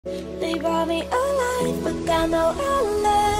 They brought me alive, but got no outlet.